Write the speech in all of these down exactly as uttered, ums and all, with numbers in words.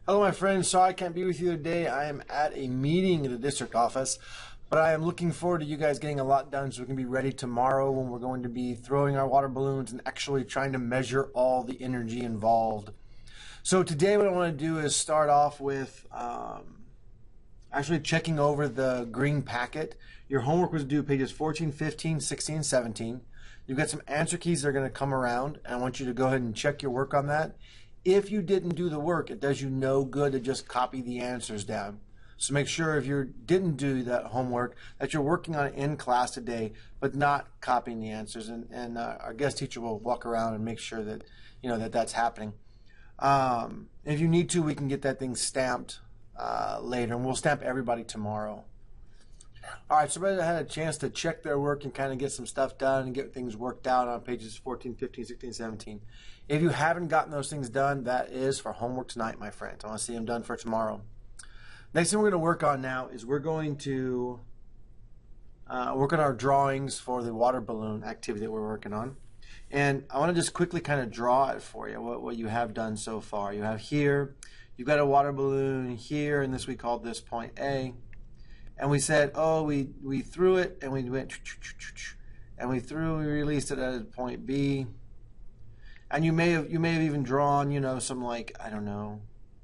Hello, my friends. Sorry I can't be with you today. I am at a meeting at the district office, but I am looking forward to you guys getting a lot done so we can be ready tomorrow when we're going to be throwing our water balloons and actually trying to measure all the energy involved. So today what I want to do is start off with um, actually checking over the green packet. Your homework was due pages fourteen, fifteen, sixteen, seventeen. You've got some answer keys that are going to come around, and I want you to go ahead and check your work on that. If you didn't do the work, it does you no good to just copy the answers down. So make sure if you didn't do that homework that you're working on it in class today, but not copying the answers. And, and uh, our guest teacher will walk around and make sure that you know that that's happening. Um, if you need to, we can get that thing stamped uh, later, and we'll stamp everybody tomorrow. All right, so everybody had a chance to check their work and kind of get some stuff done and get things worked out on pages fourteen, fifteen, sixteen, seventeen. If you haven't gotten those things done, that is for homework tonight, my friends. I want to see them done for tomorrow. Next thing we're going to work on now is we're going to uh, work on our drawings for the water balloon activity that we're working on. And I want to just quickly kind of draw it for you, what, what you have done so far. You have here, you've got a water balloon here, and this we called this point A. And we said, oh, we, we threw it, and we went, and we threw, we released it at point B. And you may have, you may have even drawn, you know, some like, I don't know,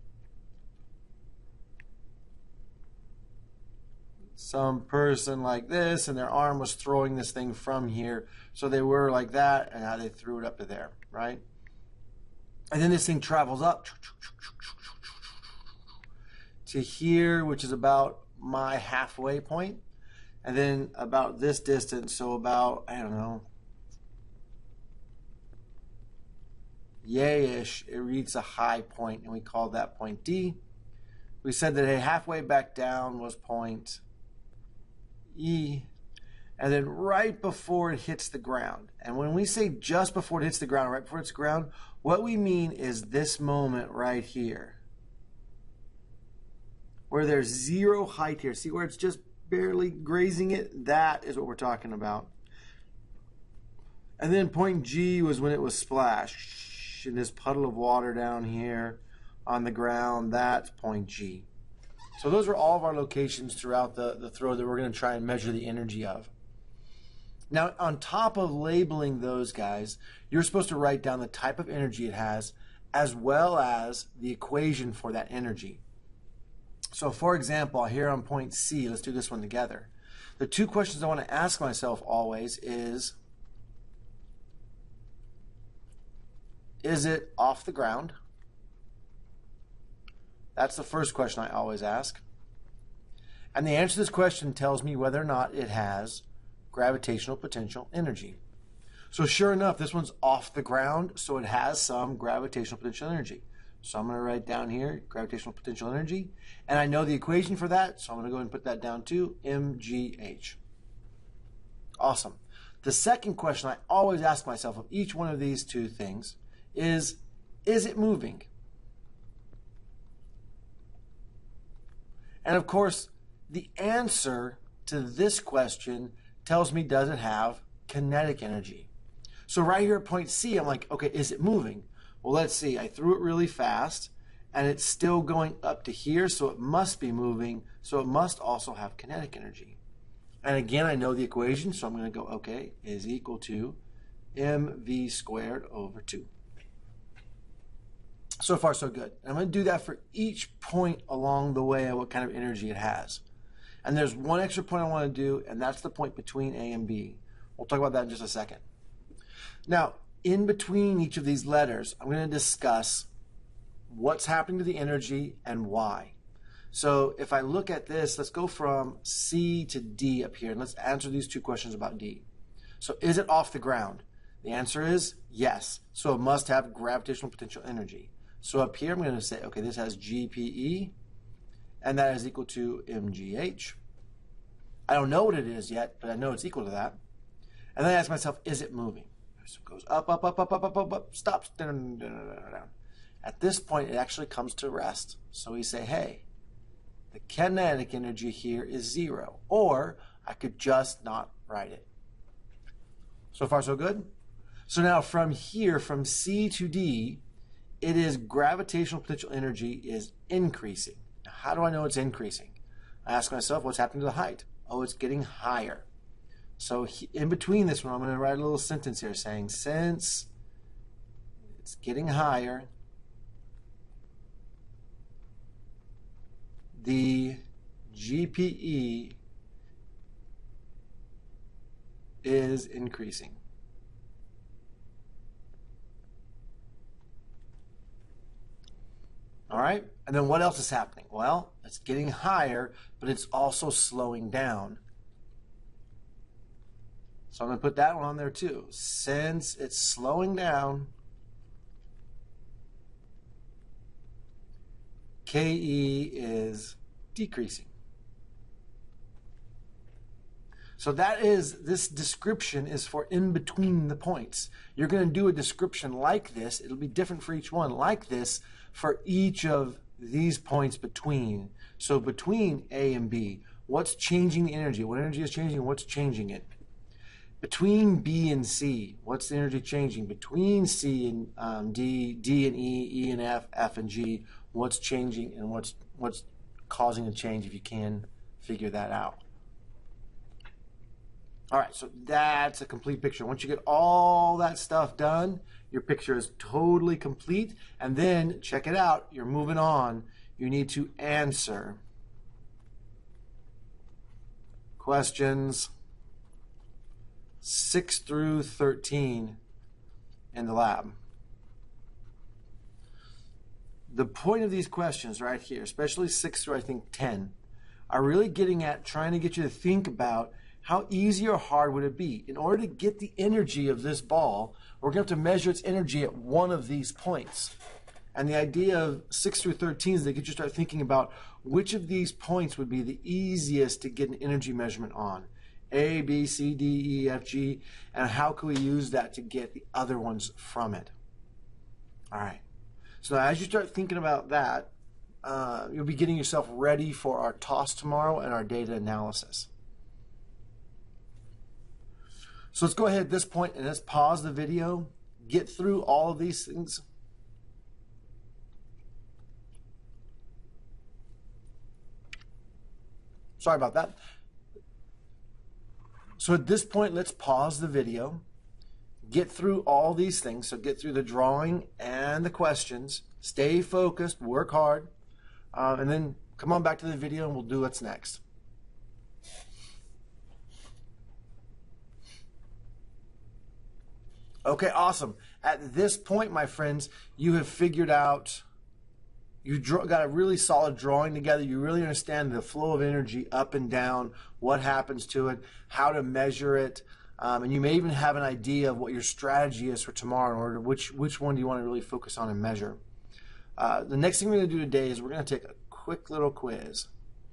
some person like this, and their arm was throwing this thing from here. So they were like that, and now they threw it up to there, right? And then this thing travels up to here, which is about my halfway point, and then about this distance, so about, I don't know, yay-ish, it reaches a high point, and we called that point D. We said that a halfway back down was point E, and then right before it hits the ground. And when we say just before it hits the ground, right before it hits the ground, what we mean is this moment right here, where there's zero height here. See where it's just barely grazing it? That is what we're talking about. And then point G was when it was splashed in this puddle of water down here on the ground. That's point G. So those are all of our locations throughout the, the throw that we're going to try and measure the energy of. Now, on top of labeling those guys, you're supposed to write down the type of energy it has, as well as the equation for that energy. So, for example, here on point C, let's do this one together. The two questions I want to ask myself always is, is it off the ground? That's the first question I always ask. And the answer to this question tells me whether or not it has gravitational potential energy. So sure enough, this one's off the ground, so it has some gravitational potential energy. So I'm going to write down here gravitational potential energy, and I know the equation for that, so I'm going to go ahead and put that down too, M G H. Awesome. The second question I always ask myself of each one of these two things is, is it moving? And of course, the answer to this question tells me, does it have kinetic energy? So right here at point C, I'm like, okay, is it moving? Well, let's see. I threw it really fast, and it's still going up to here, so it must be moving, so it must also have kinetic energy. And again, I know the equation, so I'm going to go, okay, is equal to mv squared over two. So far, so good. And I'm going to do that for each point along the way of what kind of energy it has. And there's one extra point I want to do, and that's the point between A and B. We'll talk about that in just a second. Now, in between each of these letters, I'm going to discuss what's happening to the energy and why. So if I look at this, let's go from C to D up here, and let's answer these two questions about D. So is it off the ground? The answer is yes. So it must have gravitational potential energy. So up here, I'm going to say, okay, this has G P E, and that is equal to M G H. I don't know what it is yet, but I know it's equal to that. And then I ask myself, is it moving? So it goes up, up, up, up, up, up, up, up, stops, down, down, down, down. At this point, it actually comes to rest. So we say, hey, the kinetic energy here is zero. Or I could just not write it. So far, so good? So now from here, from C to D, it is gravitational potential energy is increasing. Now, how do I know it's increasing? I ask myself, what's happening to the height? Oh, it's getting higher. So in between this one, I'm going to write a little sentence here saying, since it's getting higher, the G P E is increasing. All right, and then what else is happening? Well, it's getting higher, but it's also slowing down. So I'm going to put that one on there too. Since it's slowing down, K E is decreasing. So that is, this description is for in between the points. You're going to do a description like this. It'll be different for each one, like this for each of these points between. So between A and B, what's changing the energy? What energy is changing? What's changing it? Between B and C, what's the energy changing? Between C and um, D, D and E, E and F, F and G, what's changing and what's what's causing a change, if you can figure that out. All right, so that's a complete picture. Once you get all that stuff done, your picture is totally complete. And then, check it out, you're moving on. You need to answer questions six through thirteen in the lab. The point of these questions right here, especially six through I think ten, are really getting at trying to get you to think about how easy or hard would it be. In order to get the energy of this ball, we're going to have to measure its energy at one of these points. And the idea of six through thirteen is to get you to start thinking about which of these points would be the easiest to get an energy measurement on. A, B, C, D, E, F, G, and how can we use that to get the other ones from it. All right. So as you start thinking about that, uh, you'll be getting yourself ready for our toss tomorrow and our data analysis. So let's go ahead at this point and let's pause the video, get through all of these things. Sorry about that. So at this point, let's pause the video, get through all these things. So get through the drawing and the questions, stay focused, work hard, uh, and then come on back to the video and we'll do what's next. Okay, awesome. At this point, my friends, you have figured out, you draw, got a really solid drawing together. You really understand the flow of energy up and down, what happens to it, how to measure it, um, and you may even have an idea of what your strategy is for tomorrow in order to which, which one do you want to really focus on and measure. Uh, the next thing we're going to do today is we're going to take a quick little quiz.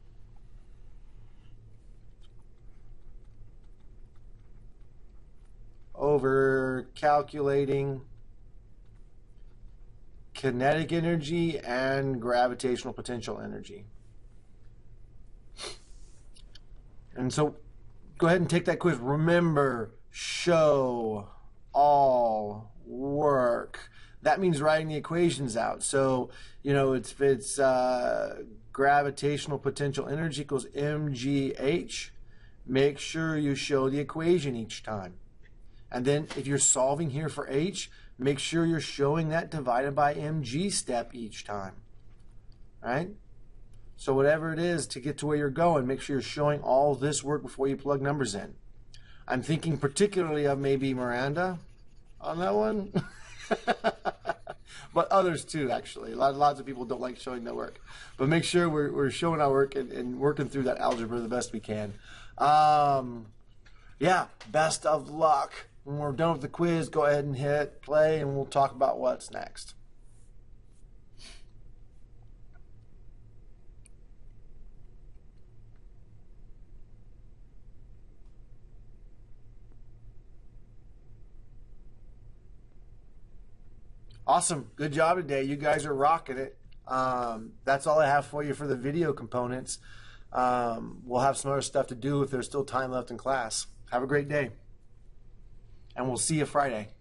Over calculating kinetic energy and gravitational potential energy. And so go ahead and take that quiz. Remember, show all work. That means writing the equations out. So, you know, it's, it's uh, gravitational potential energy equals M G H. Make sure you show the equation each time. And then if you're solving here for H, make sure you're showing that divided by mg step each time. All right? So whatever it is to get to where you're going, make sure you're showing all this work before you plug numbers in. I'm thinking particularly of maybe Miranda on that one. But others too, actually. A lot, lots of people don't like showing their work. But make sure we're, we're showing our work and, and working through that algebra the best we can. Um, yeah, best of luck. When we're done with the quiz, go ahead and hit play and we'll talk about what's next. Awesome. Good job today. You guys are rocking it. Um, that's all I have for you for the video components. Um, we'll have some other stuff to do if there's still time left in class. Have a great day. And we'll see you Friday.